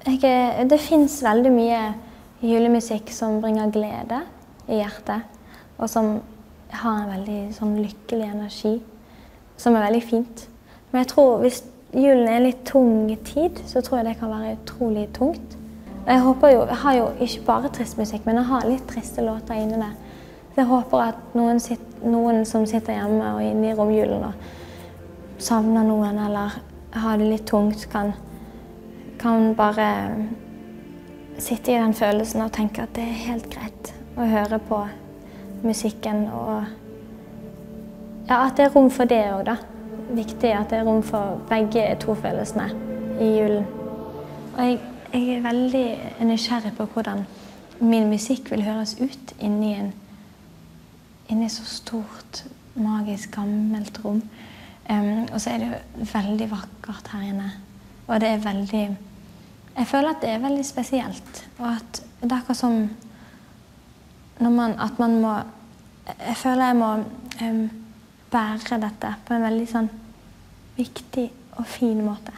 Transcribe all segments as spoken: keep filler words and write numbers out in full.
Jeg, det finnes veldig mye julemusikk som bringer glede i hjertet, og som har en veldig sånn lykkelig energi, som er veldig fint. Men jeg tror hvis julen er en litt tung tid, så tror jeg det kan være utrolig tungt. Jeg håper jo, jeg har jo ikke bare trist musikk, men jeg har litt triste låter inne der. Så jeg håper at noen, sitt, noen som sitter hjemme og inne i romjulen og savner noen, eller har det litt tungt, kan, kan bare sitte i den følelsen og tenke at det er helt greit å høre på musikken, og ja, at det er rom for det også, da. Viktig at det er rom for begge to følelsene i julen. Og jeg, jeg er veldig nysgjerrig på hvordan min musikk vil høres ut inni en inni så stort, magisk, gammelt rom. Um, og så er det jo veldig vakkert her inne. Og det er veldig... Jeg føler at det er veldig spesielt. Og at det er akkurat som når man, at man må... Jeg føler jeg må um, bære dette på en veldig sånn viktig og fin måte.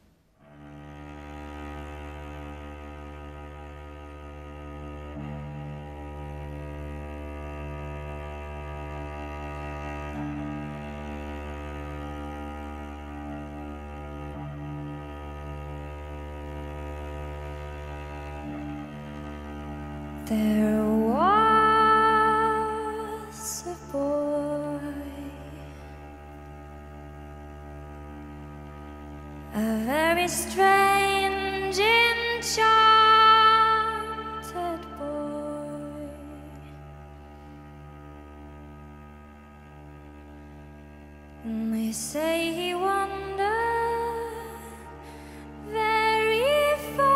There was a boy, a very strange, enchanted boy. And they say he wandered very far.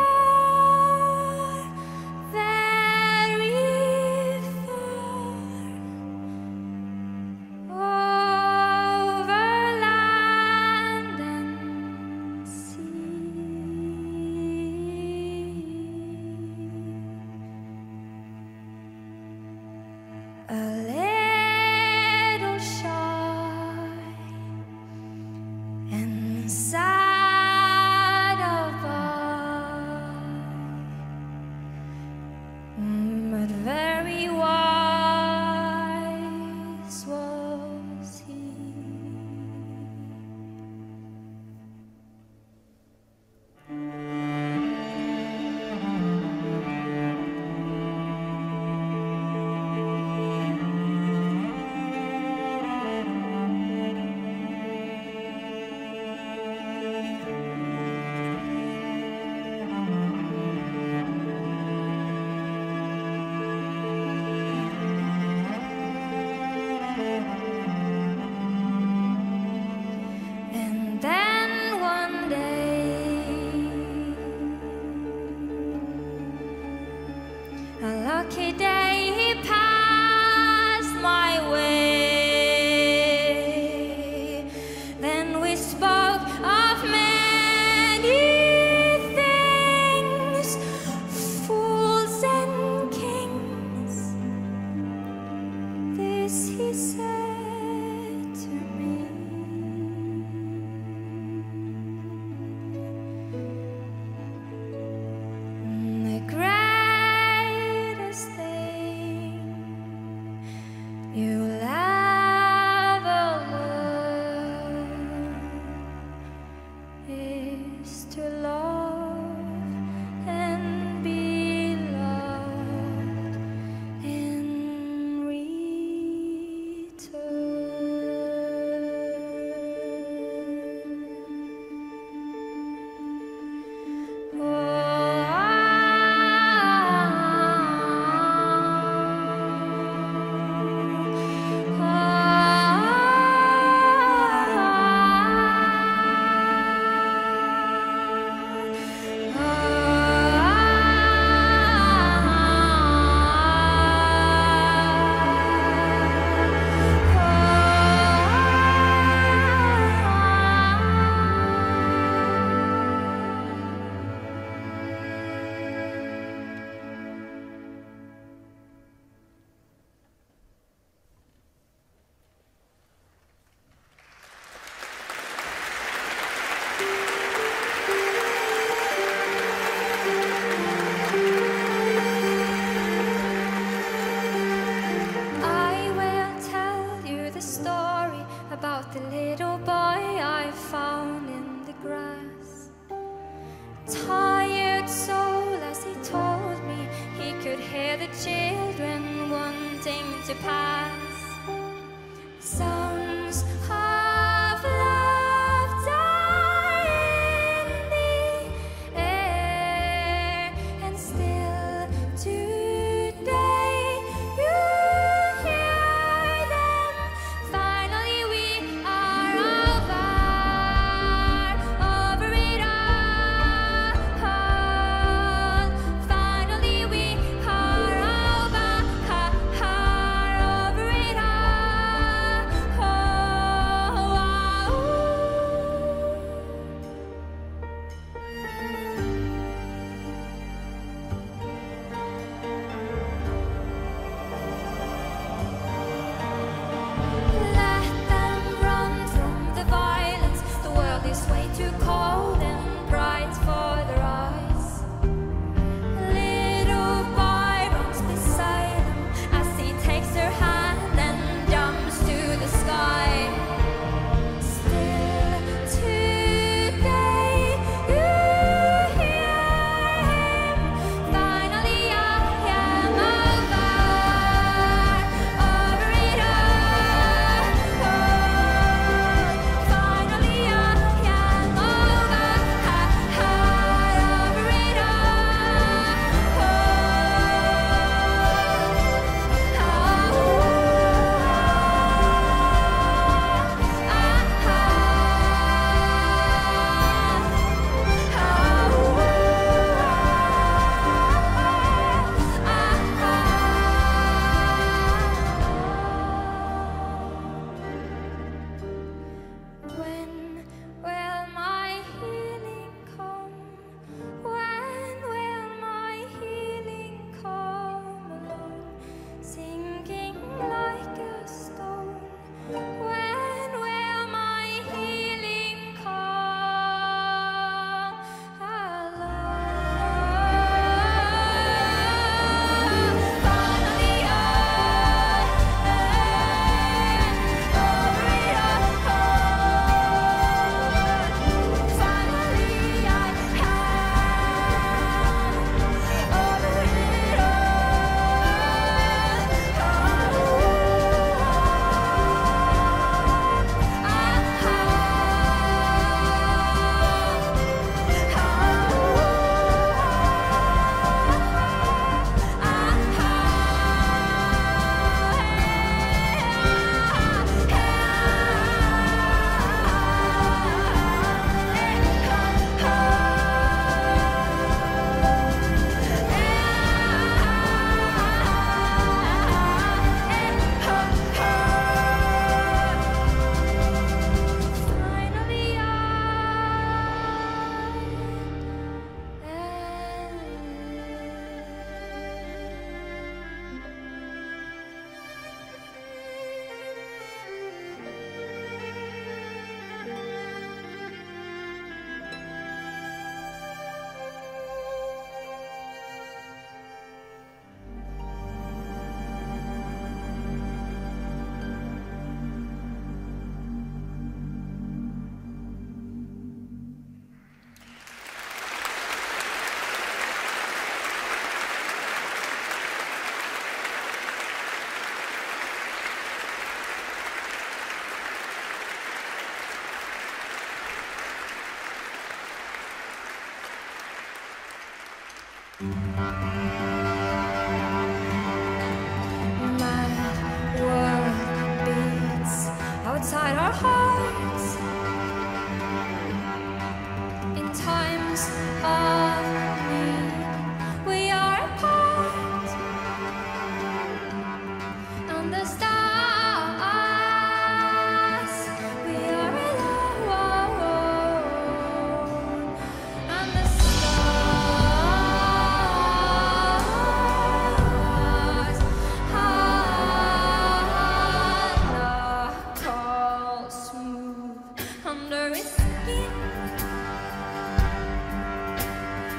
tired soul as he told me he could hear the children wanting to pass. Sounds of laughter in the air, and still today you hear them. Finally we are over, over it all. Finally we are over, over it all. Let them run from the violence. The world is way too cold and bright for their eyes. Little boy runs beside them as he takes their hand and jumps to the sky. Still today you hear him. Finally I am over, over it all. Finally I am over, over it When will my healing come? When will my healing come along, sinking like a stone? When will my healing come along? Finally I over it all. Finally I am over it My world beats outside our hearts in times of need. We are apart, and the stars, we are alone, and the stars are cold smooth under his skin.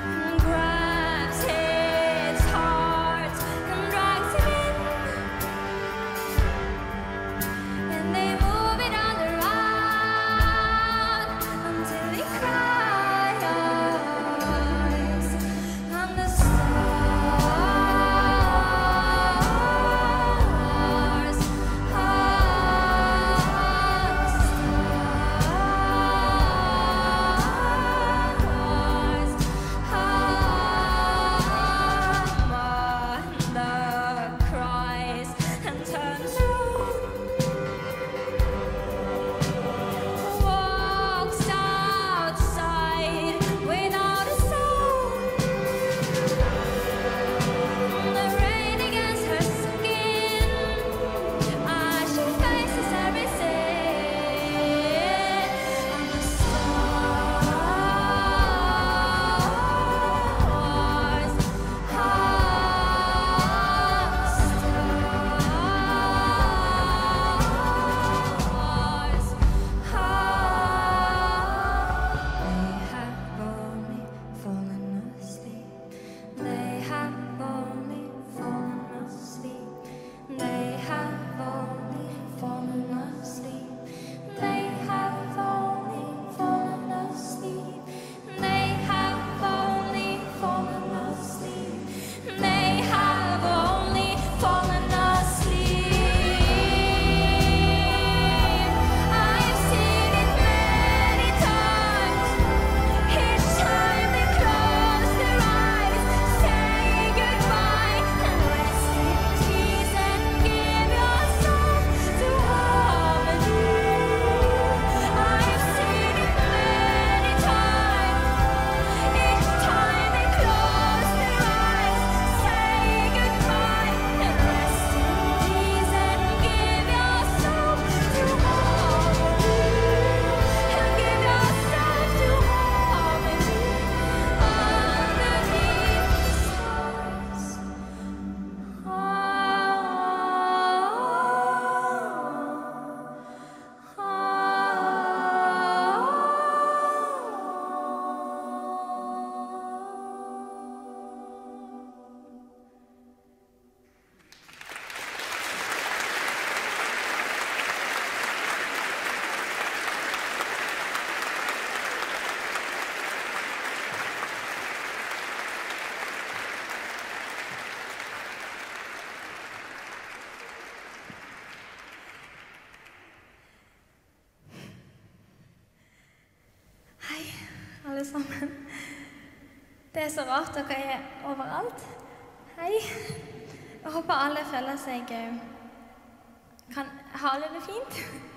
alle sammen. Det er så rart, dere er overalt. Hei. Jeg håper alle føler seg eh, kan ha alle det fint.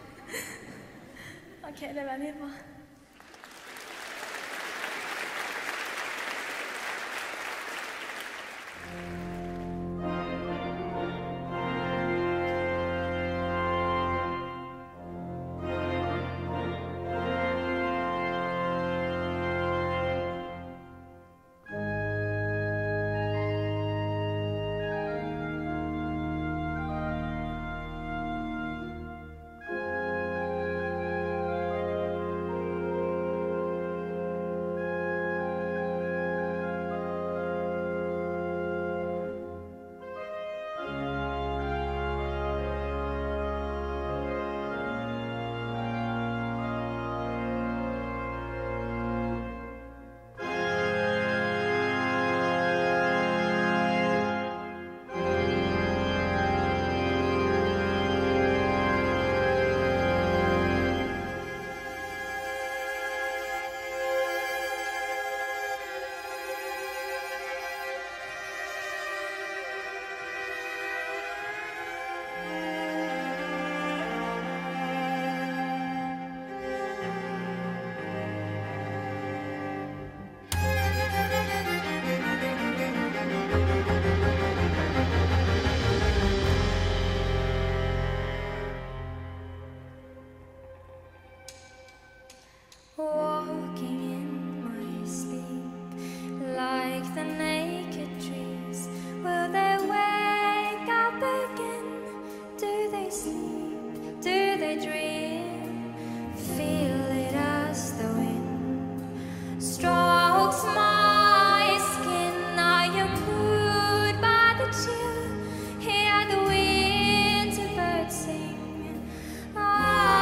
Ok, det er veldig bra. Walking in my sleep like the naked trees. Will they wake up again? Do they sleep? Do they dream? Feel it as the wind strokes my skin. I am moved by the chill. Hear the winter birds sing. Ah,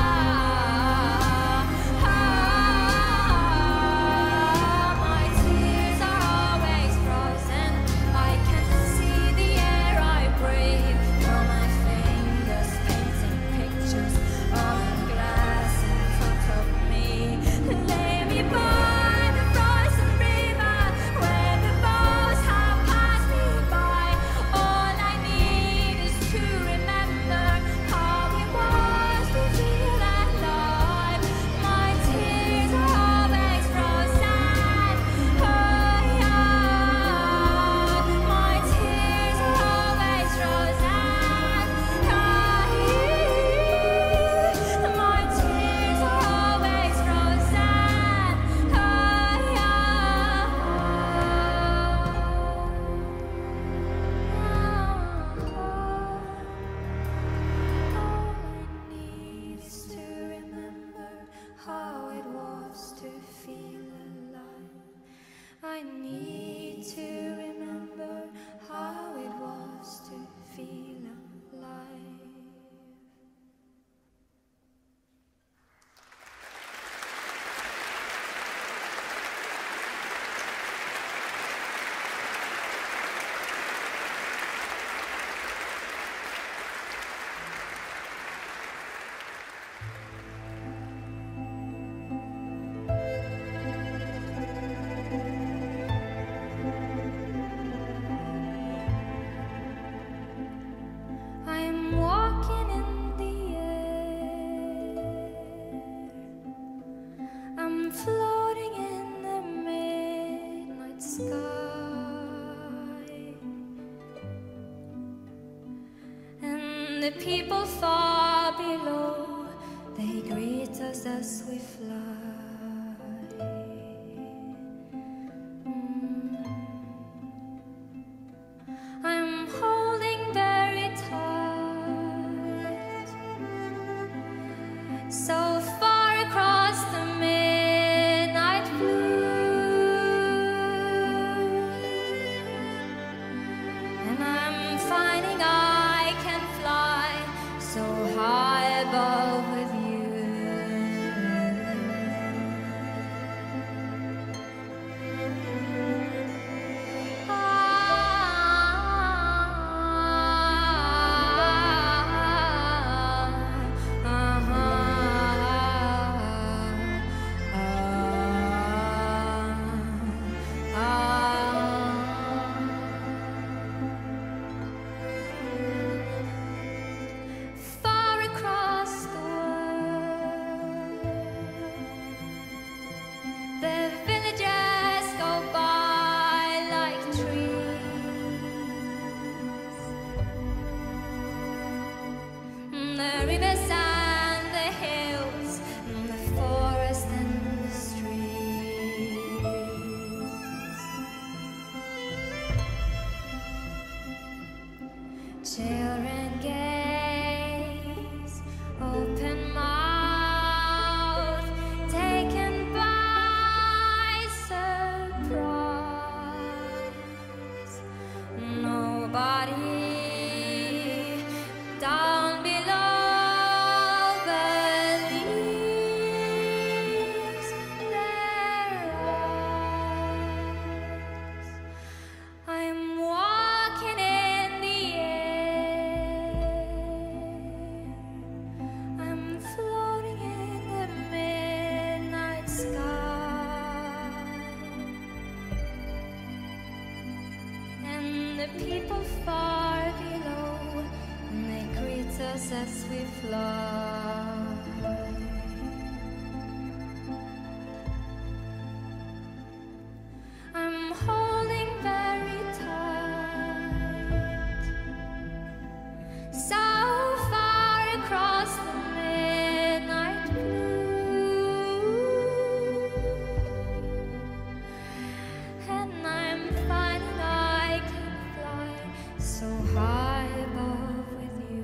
my tears I need to remember how it was to feel alive. I'm walking in the air. I'm floating in the midnight sky. And the people far below, they greet us as we fly. Mm. I'm holding very tight, so far across the midnight blue, and I'm finding I can fly so high above with you. Far across the world, the villages go by like trees. The rivers and the hills, the forest and the streets. Children gaze, open mouth, taken by surprise. Nobody down below believes their eyes. I'm walking in the air. I'm floating in the midnight sky. And the people far below, and they greet us as we fly. I'm holding very tight, so far across the midnight blue, and I'm finding I can fly so high above with you.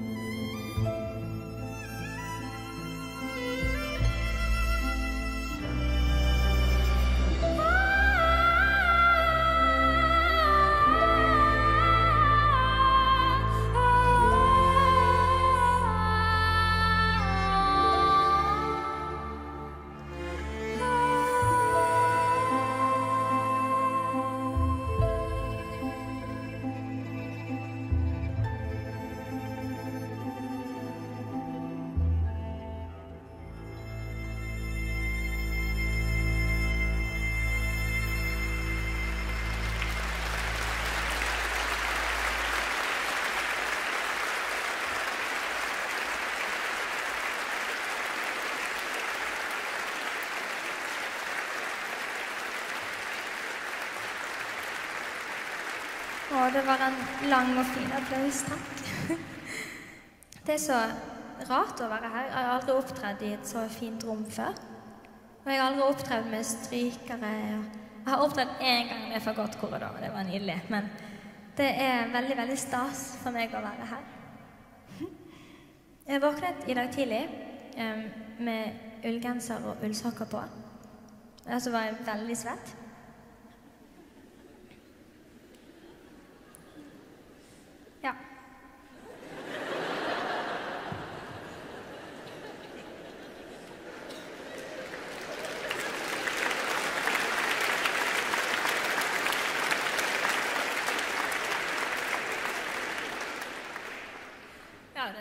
Og det var en lang og fin applaus, takk. Det er så rart å være her. Jeg har aldri opptredd i et så fint rom før. Og jeg har aldri opptredd med strykere. Jeg har opptredd en gang med fagottkorridor, det var nydelig. Men det er veldig, veldig stas for meg å være her. Jeg våknet i dag tidlig um, med ullgenser og ullsokker på. Og så var jeg veldig svett.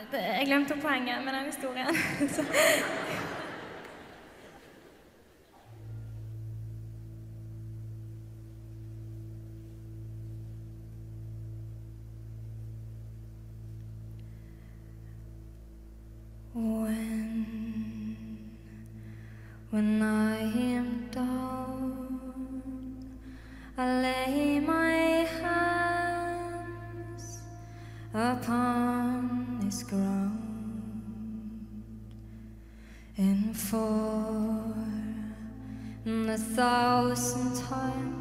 Jeg glemte poenget med den historien. Så. When, when I am down, I lay my hands upon this ground, and for the thousandth time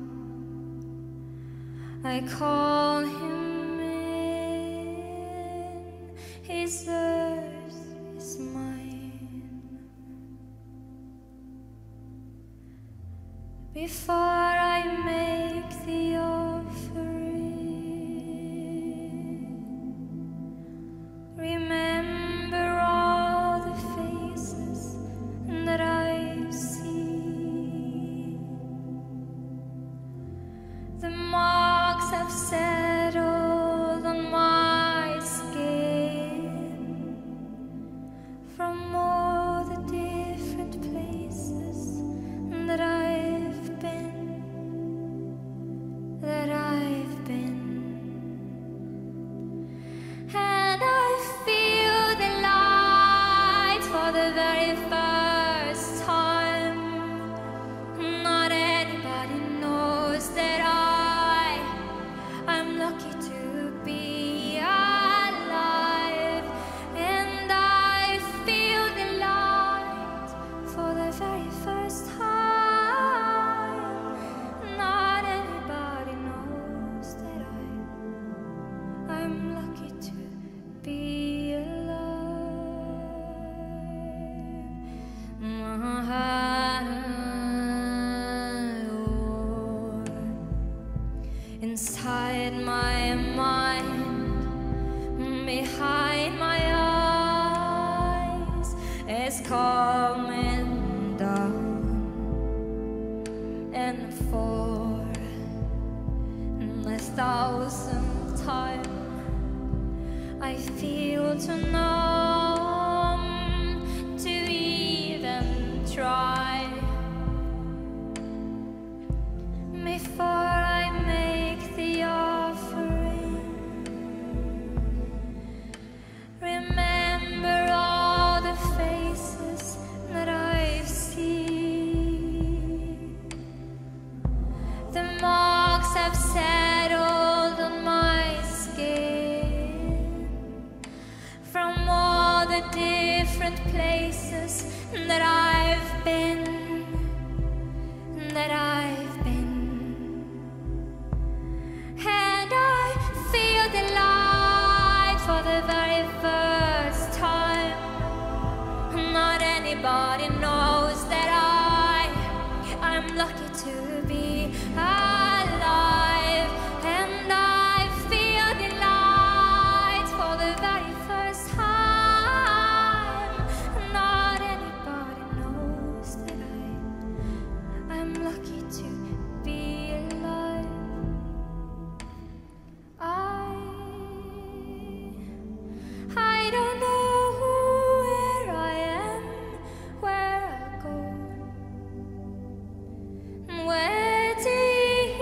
I call him in. His earth is mine. Before I make the offering, remember all the faces that I see. The marks have settled on my skin from all the different places that I've been, that I've been. And I feel the light for the very first time. Not anybody knows that I, I'm lucky to be alive. And I feel the light for the very first time. Not anybody knows that I, I'm lucky to be alive. Inside my mind, behind my eyes, is coming down. And for the thousandth time I feel too numb to even try. Before I make the offering, remember all the faces that I've seen. The marks have settled on my skin from all the different places that I've been, that I've been. And I feel the light for the very first time. Not anybody knows that I, I'm lucky to be alive. And I feel the light for the very first time. Not anybody knows that I, I'm lucky to be alive. I, I don't know where I am, where I go, where do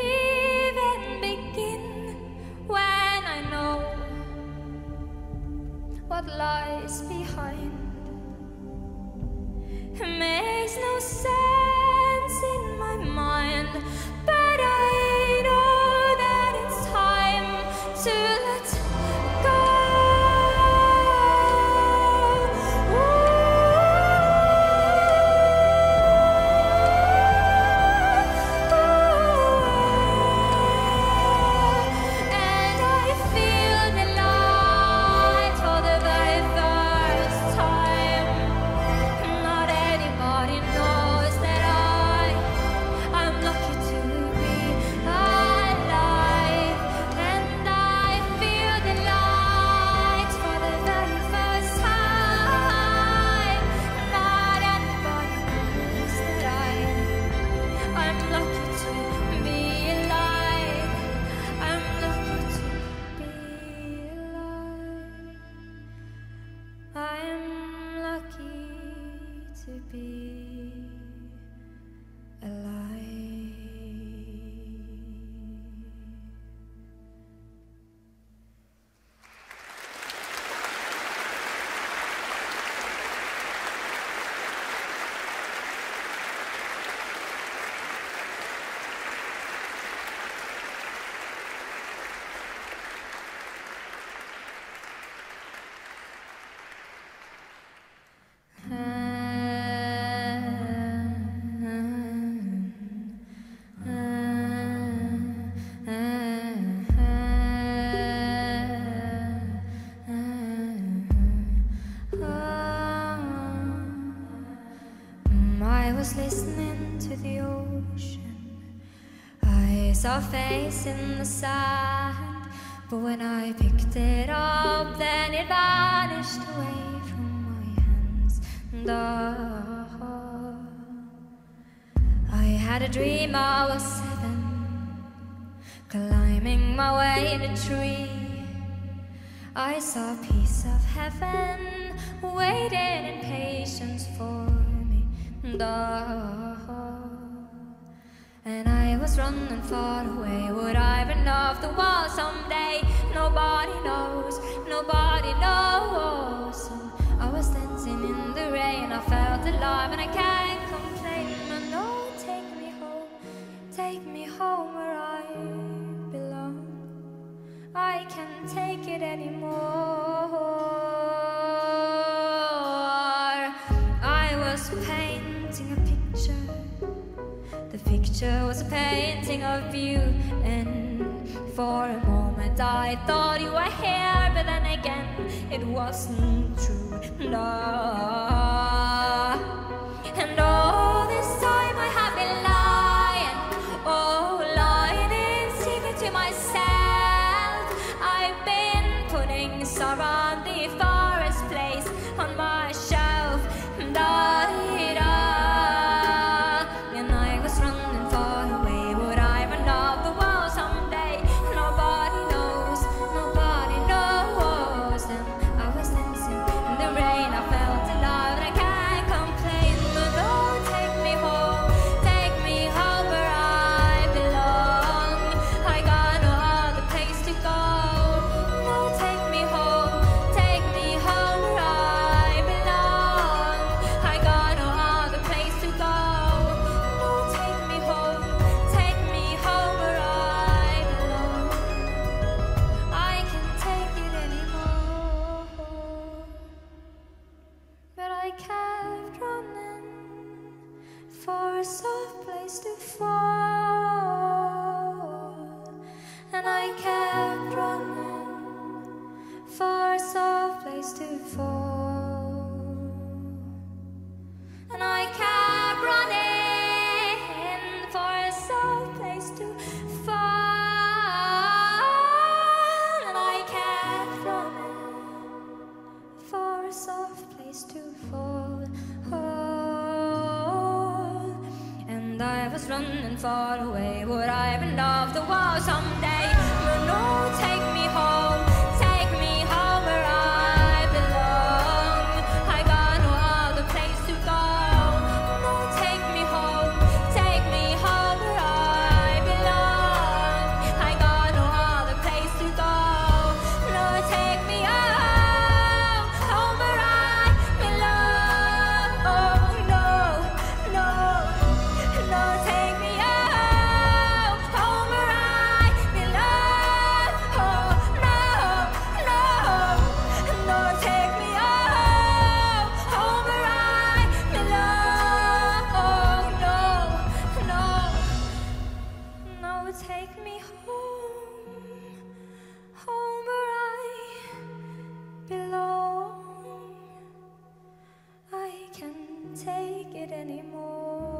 saw a face in the sand, but when I picked it up, then it vanished away from my hands. And oh, I had a dream I was seven, climbing my way in a tree. I saw a piece of heaven waiting in patience for me. And oh, and I was running far away. Would I run off the wall someday? Nobody knows, nobody knows. And I was dancing in the rain, I felt alive and I can't complain. And no, take me home, take me home where I belong. I can't take it anymore. I was painting a picture. The picture was a painting of you, and for a moment I thought you were here, but then again it wasn't true. No. And all this time I have been lying, oh, lying in secret to myself. I've been putting sorrow on the forest place on my shelf. And I running far away. Would I run off the wall someday? No, no, take me home, take me home where I belong. I got no other place to go. No, take me home, take me home where I belong. I got no other place to go. No, take me home, home where I belong. Oh no, no, no, take me home, home where I belong. Oh no, no, no, take me home, home where I belong. Oh no, no, no, take me home, home where I belong. I can't take it anymore.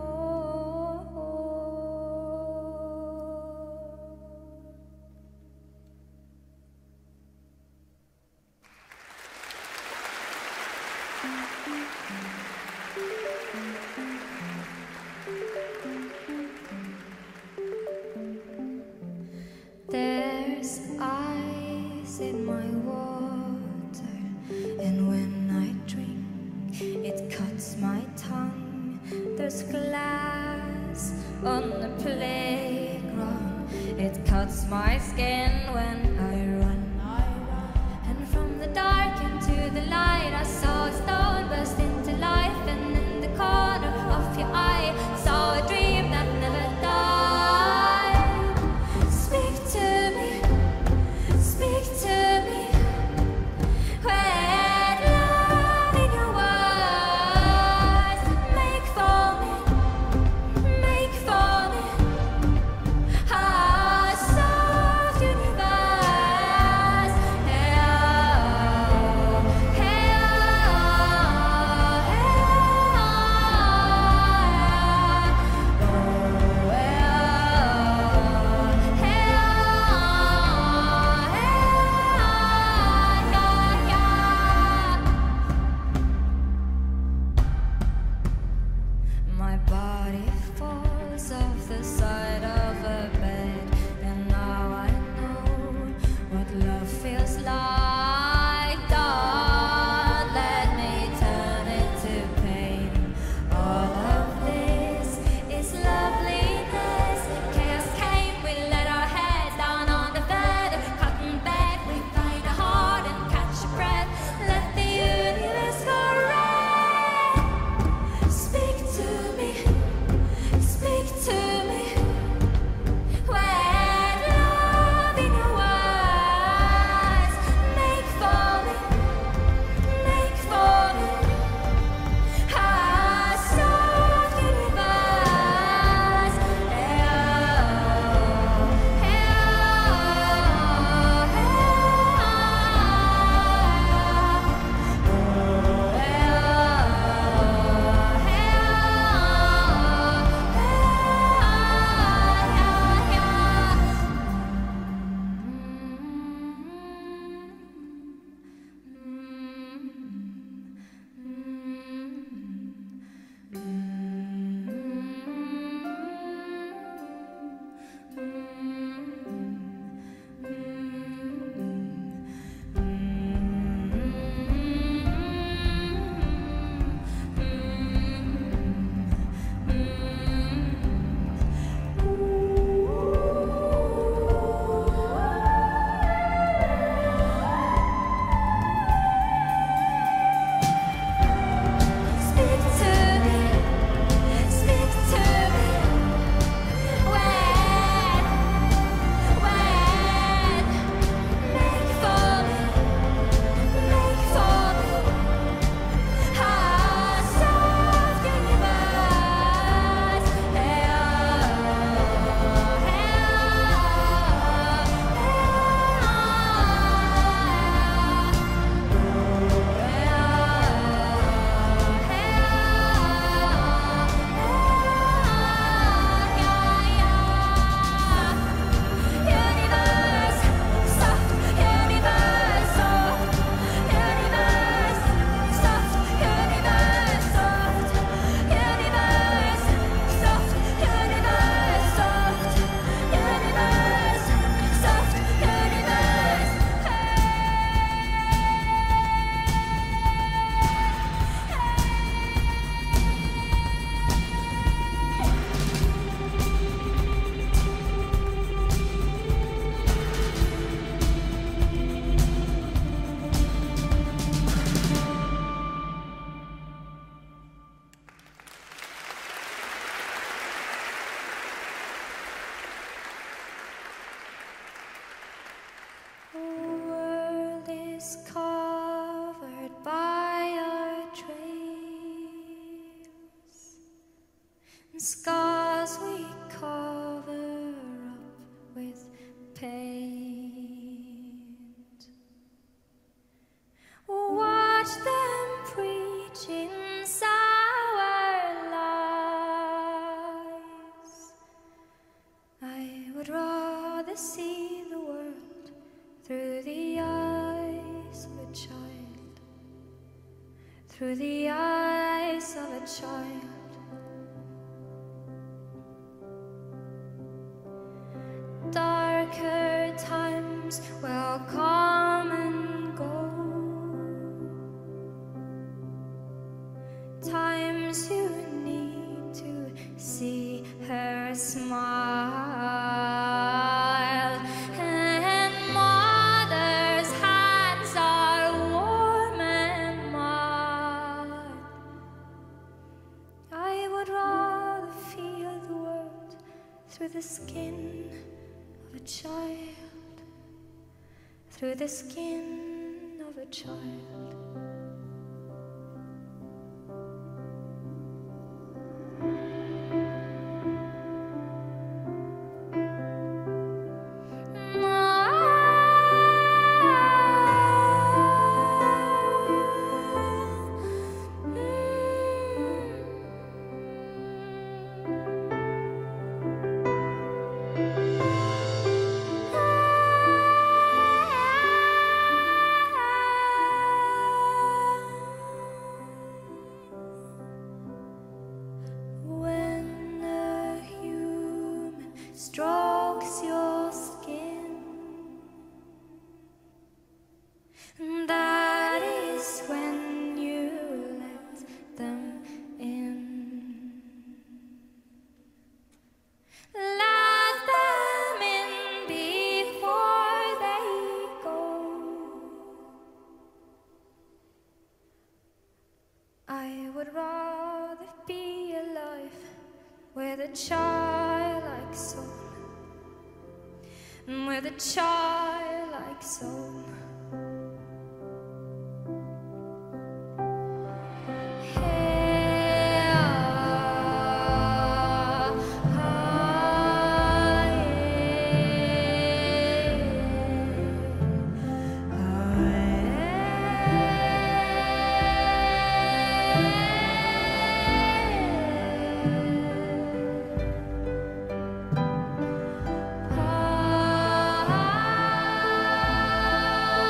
There's ice in my water, and when I drink, it cuts my tongue. There's glass on the playground, it cuts my skin when I run. And from the dark into the light, I saw a stone burst into life, and in the corner of your eye, saw a dream that never died. Speak to me, speak to me, with love in your words. Make for me, make for me a soft universe. Graves covered by our trails, and scars we cover up with paint. Watch them preaching sour lies. I would rather see the world through the eyes of a child, through the eyes of a child. Darker times will come and go, times you need to see her smile, and mother's hands are warm and mild. I would rather feel the world through the skin of a child, through the skin of a child. Strokes your skin, and that is when you let them in. Let them in before they go. I would rather be alive with a childlike soul, with a childlike soul. Hey, ah, ah, yeah.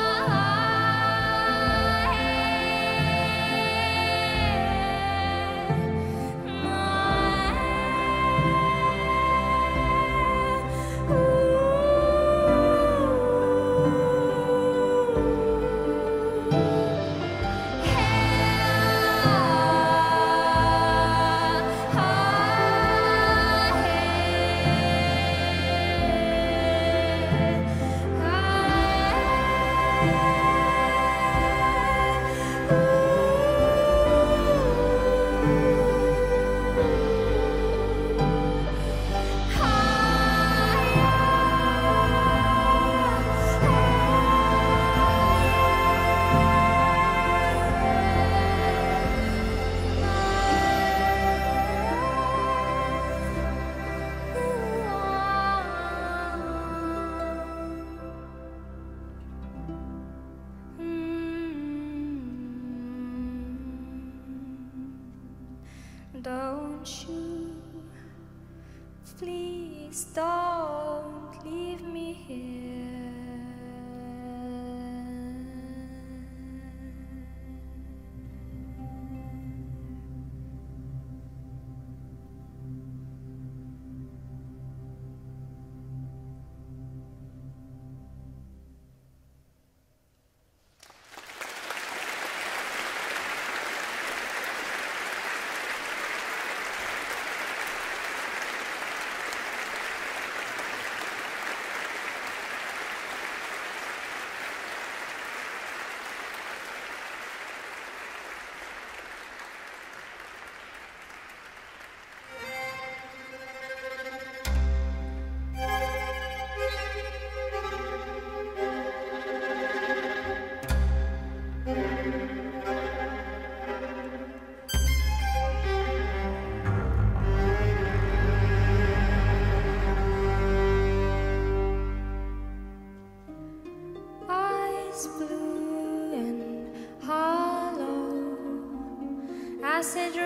as it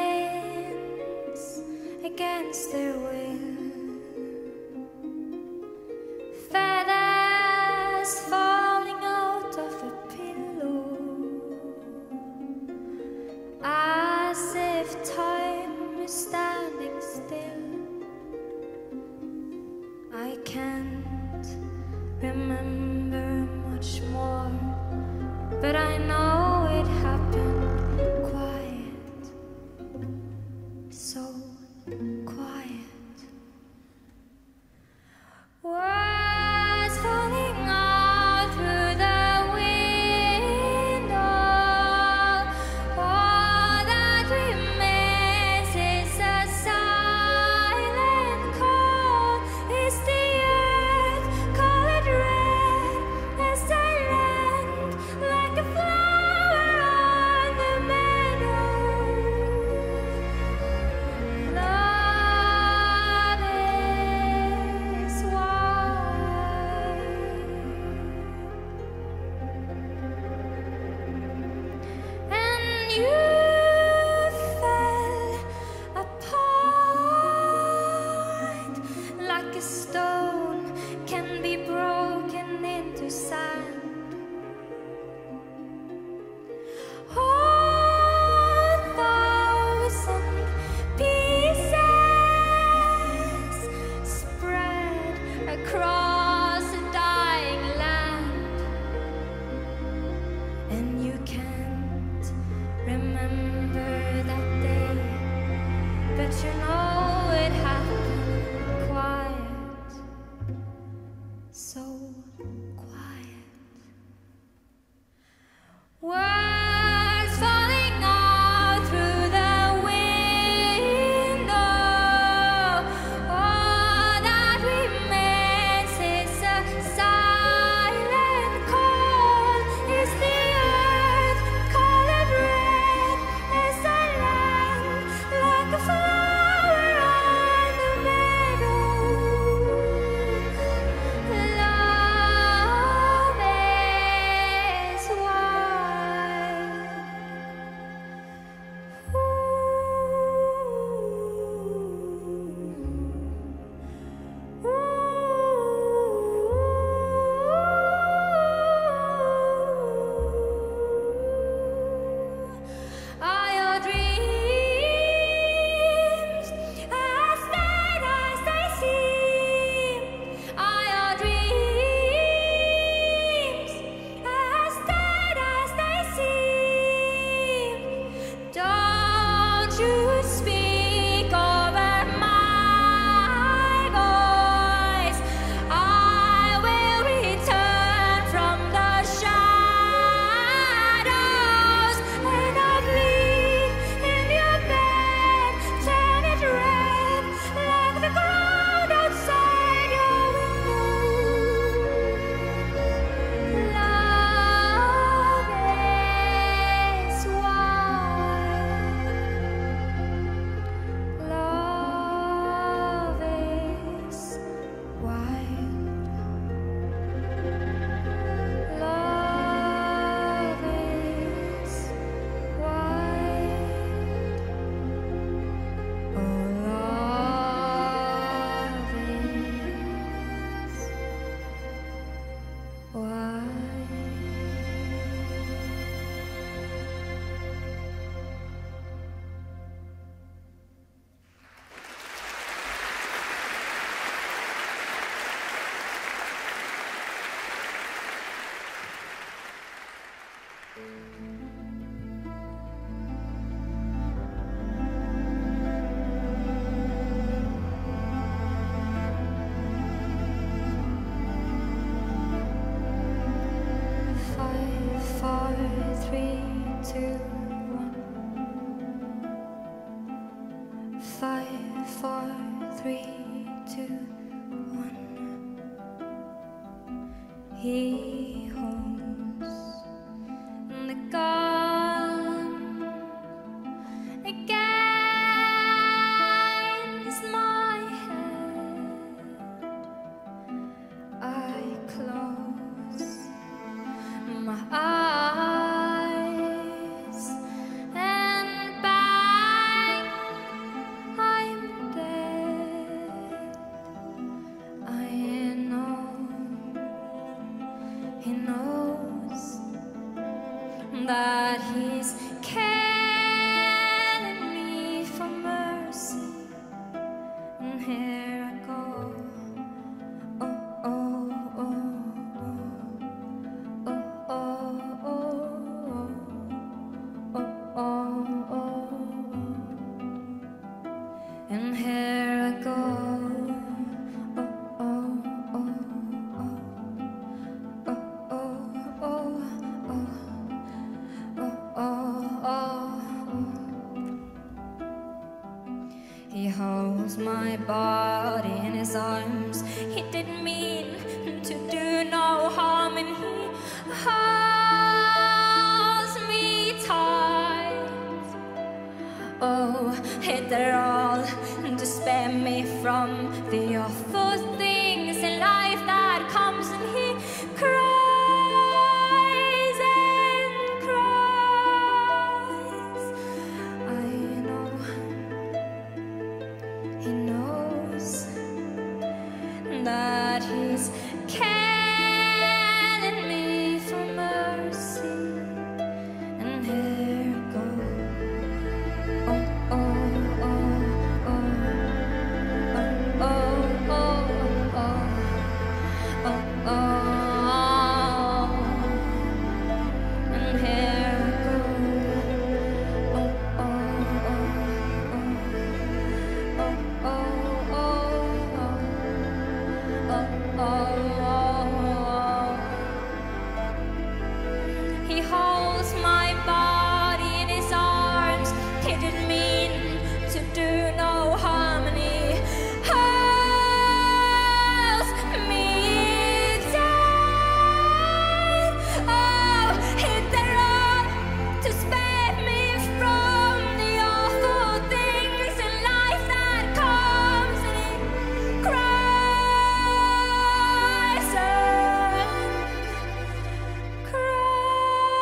rains against their will. Feathers falling out of a pillow, as if time is standing still. I can't remember much more, but I know it happened quiet, so quiet. Words falling out through the window. All that remains is a silent call. Is the earth colored red as I land like a flower on the meadow? Love is wide, and you fell apart like a stone can be broken into sand. Whole thousand pieces spread across a dying land, and you can't remember that day, but you know it happened quiet, so quiet. Words falling out through the window. All that remains is a silent call. Is the earth colored red as I land like a flower on the meadow? Love is wide. Ooh. Ooh. Are your dreams as dead as they seem? Are your dreams as dead as they seem? Don't you speak over my voice. I will return from the shadows, and I'll bleed in your bed, turn it red like the ground outside your window. Love is wide. Love is wide. Love is wide. Oh, love is wide. Five, four, three, two, one. Five, four, three, two, one. He holds the gun against my head. I close my eyes and bow that he's calling me for mercy, and here I go. Oh, oh, oh, oh, oh, oh, oh, oh, oh, and here I go. He holds my body in his arms. He didn't mean to do no harm, and he holds me tight. Oh, hit it all to spare me from the awful things in life that comes, and he cries and cries. I know he knows that he's calling me for mercy, and here I go. Oh, oh, oh, oh, oh, oh, oh, oh, oh, and here I go. Oh, oh, oh, he holds my body in his arms. He didn't mean to do no harm, and he holds me tight. Oh, hit the road to spare me from the awful things in life that comes, and he cries and cries.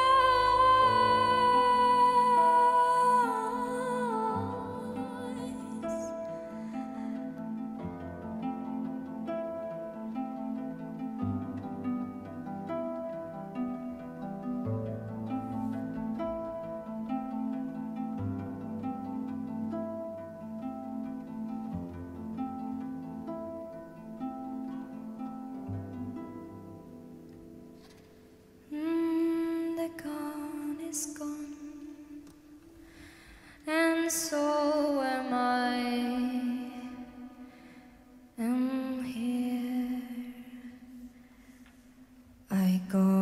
Mm, the gone is gone, and so am I. And here I go.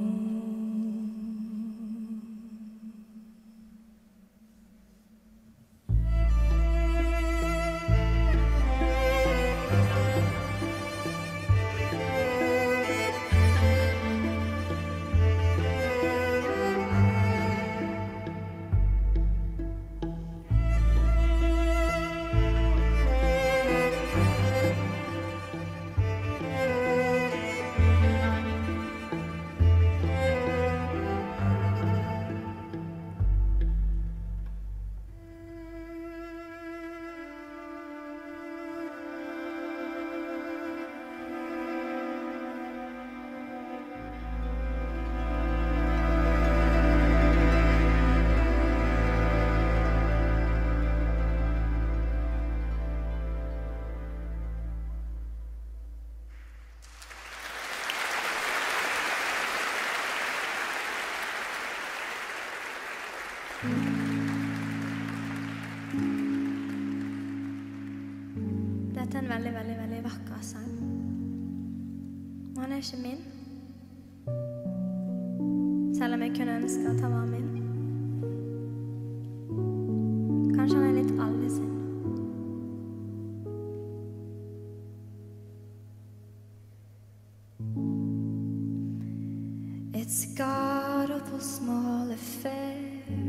Dette er en veldig, veldig, veldig vakker sang. Og han er ikke min. Selv om jeg kunne ønske at han var min. Kanskje han er litt alle sin. It's a god-awful small affair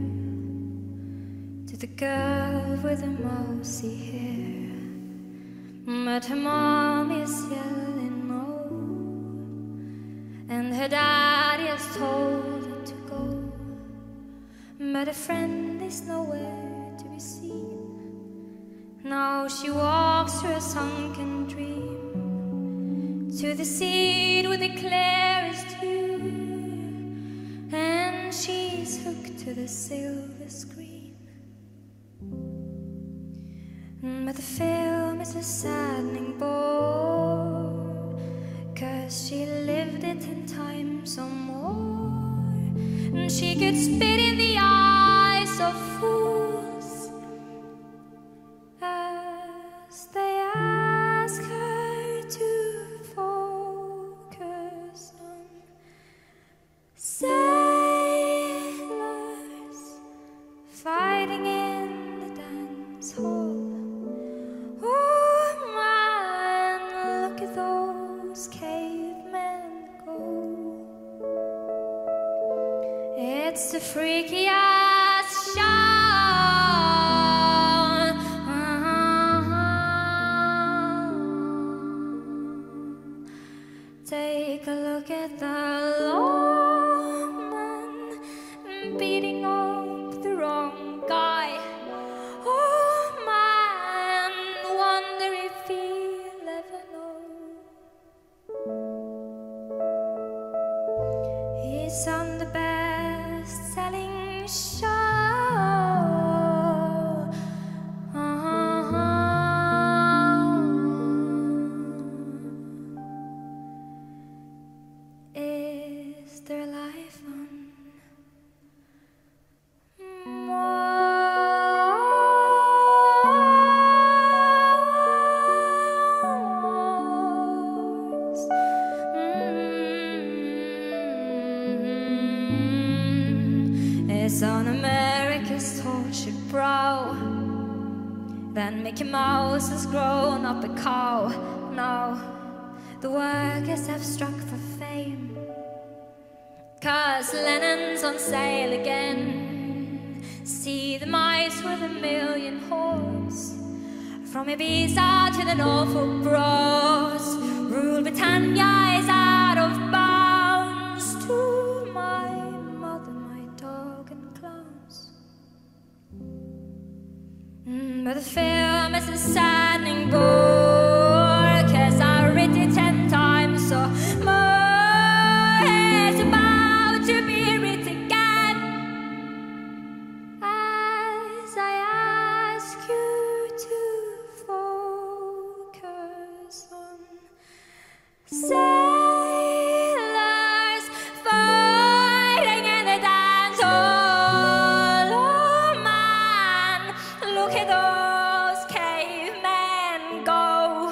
to the girl with the mousy hair, but her mom is yelling no, and her daddy has told her to go, but a friend is nowhere to be seen. Now she walks through a sunken dream to the seed with the clearest view, and she's hooked to the silver screen. But the film is a saddening bore, 'cause she lived it ten times or more. And she could spit in the eyes of fools as they ask her to focus on sailors fighting in the dance hall. Oh man, look at those cavemen go. It's the freakiest show. Take a look at the lawman beating up the wrong guy. Oh man, wonder if he'll ever know. He's on the best-selling show. Is there life on Mars? Mm-hmm. It's on America's tortured brow that Mickey Mouse has grown up a cow. Now the workers have struck for fame, 'cause Lennon's on sale again. See the mice with a million whores, from Ibiza to the Norfolk Bros. Rule Britannia is out of bounds. To my mother, my dog and clowns. Mm, but the film is a saddening bore, 'cause I read it ten times or more. It's about to be writ again, as I ask you to focus on sailors fighting in the dance hall. Oh man, look at those cavemen go.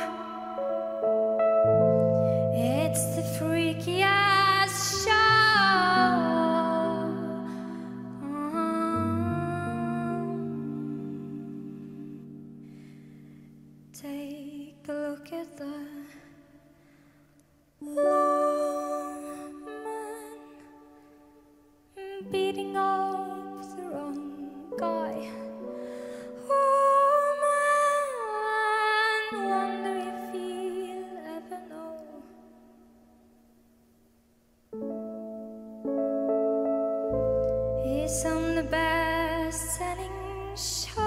It's the freakiest show. Take a look at the lawman beating up the wrong guy. Oh man, wonder if he'll ever know. He's on the best-selling show.